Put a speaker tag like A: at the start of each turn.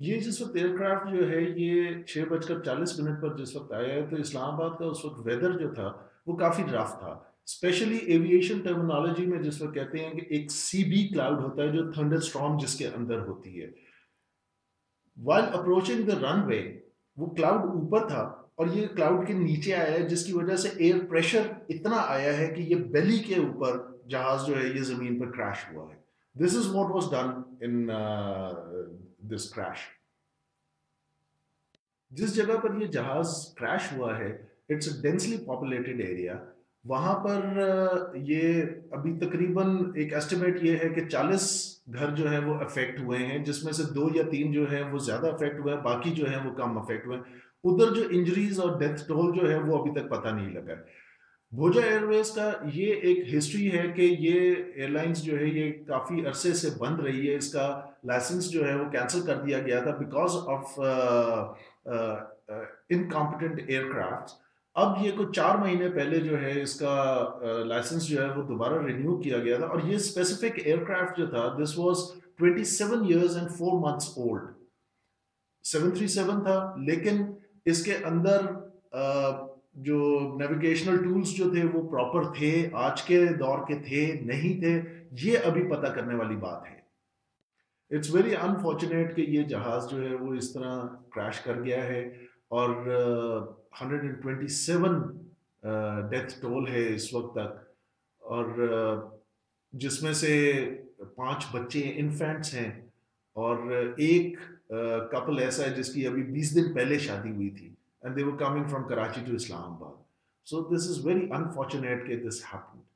A: ये जिस वक़्त एयरक्राफ्ट जो है ये 6:40 पर जिस वक़्त आया है, तो इस्लामाबाद का उस वक़्त वेदर जो था, वो काफ़ी रफ़ था। स्पेशली एविएशन टर्मिनोलॉजी में जिस वक़्त कहते हैं कि एक सीबी क्लाउड होता है जो थंडरस्टॉर्म जिसके अंदर होती है। व्हाइल अप्रोचिंग द रनवे, वो क्लाउड ऊपर था और ये क्लाउड के नीचे आया है, जिसकी वजह से एयर प्रेशर इतना आया है कि ये बेली के ऊपर जहाज जो है ये जमीन पर क्रैश हुआ है। This is what was done in this crash. जिस जगह पर ये जहाज क्रैश हुआ है, it's a densely populated area. वहां पर ये अभी तकरीबन एक एस्टिमेट ये है कि 40 घर जो है वो अफेक्ट हुए हैं, जिसमें से 2 या 3 जो है वो ज्यादा अफेक्ट हुए हैं, बाकी जो है वो कम अफेक्ट हुए हैं। उधर जो इंजरीज और डेथ टोल जो है वो अभी तक पता नहीं लगा है। भोजा एयरवेज का ये एक हिस्ट्री है कि ये एयरलाइंस जो है ये काफ़ी अरसे से बंद रही है। इसका लाइसेंस जो है वो कैंसिल कर दिया गया था बिकॉज ऑफ इनकॉम्पिटेंट एयरक्राफ्ट। अब ये कुछ 4 महीने पहले जो है इसका लाइसेंस जो है वो दोबारा रिन्यू किया गया था, और ये स्पेसिफिक एयरक्राफ्ट जो था this was 27 years and 4 months old. 737 था, लेकिन इसके अंदर जो नेविगेशनल टूल्स जो थे वो प्रॉपर थे, आज के दौर के थे नहीं थे, ये अभी पता करने वाली बात है। इट्स वेरी अनफॉर्चुनेट कि ये जहाज जो है वो इस तरह क्रैश कर गया है। और 127 डेथ टोल है इस वक्त तक। और जिसमें से 5 बच्चे इन्फेंट्स हैं, और एक कपल ऐसा है जिसकी अभी 20 दिन पहले शादी हुई थी, and they were coming from Karachi to Islamabad. So this is very unfortunate कि दिस हैपेंड।